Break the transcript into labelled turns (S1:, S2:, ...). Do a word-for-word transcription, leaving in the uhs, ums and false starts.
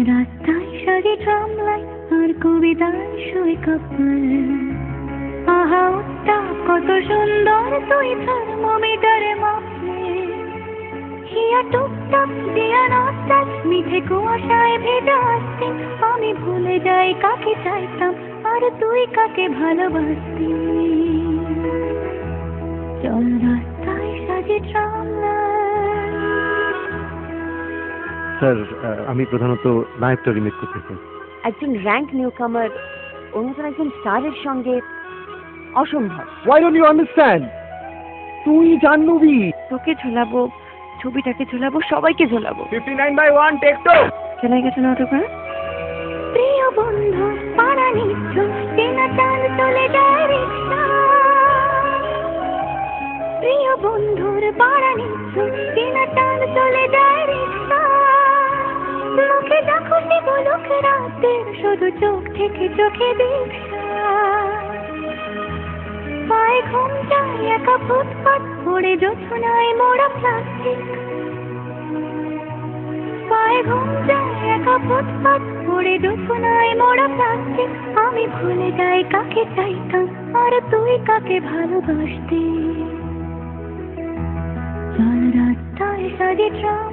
S1: রাস্তায় সারি ট্রামলাইন আর কবিতায় শুয়ে কাপড়। আহা উত্তাপ কত সুন্দর তুই থার্মোমিটারে মাপলে। হিয়া টুকটাক দিয়া নস্টাল মিঠে কুয়াশায় ভেজা আসতে। আমি ভুলে যাই কাকে চাইতাম আর তুই কাকে ভালোবাসতি। চল রাস্তায় সাজি ট্রামলাইন।
S2: স্যার আমি প্রধানত নায়কটা রিমেক করতে চাই।
S3: একজন র্যাঙ্ক নিউ কামার ওর মতন একজন স্টারের সঙ্গে অসম্ভব।
S2: Why don't you understand? তুই জাহ্নবী।
S3: তোকে ঝোলাবো, ছবিটাকে ঝোলাবো, সবাইকে ঝোলাবো।
S2: Fifty nine by one take two.
S3: Can I get an autograph?
S1: প্রিয় বন্ধু পাড়া নিচ্ছ চেনা চাল চলে যায় রিক্সা। প্রিয় বন্ধুর পাড়া নিচ্ছ চেনা চাল চলে যায় রিক্সা। লোকে যা খুশি বলুক রাতের শুধু চোখ থেকে চোখে দীক্ষা। পায়ে ঘুম যায় একা ফুটপাত পড়ে জোছনায় মোড়া প্লাস্টিক। পায়ে ঘুম যায় একা ফুটপাত পড়ে জোছনায় মোড়া প্লাস্টিক। আমি ভুলে যাই কাকে চাইতাম আর তুই কাকে ভালোবাসতি। চল রাস্তায় সাজি ট্রাম।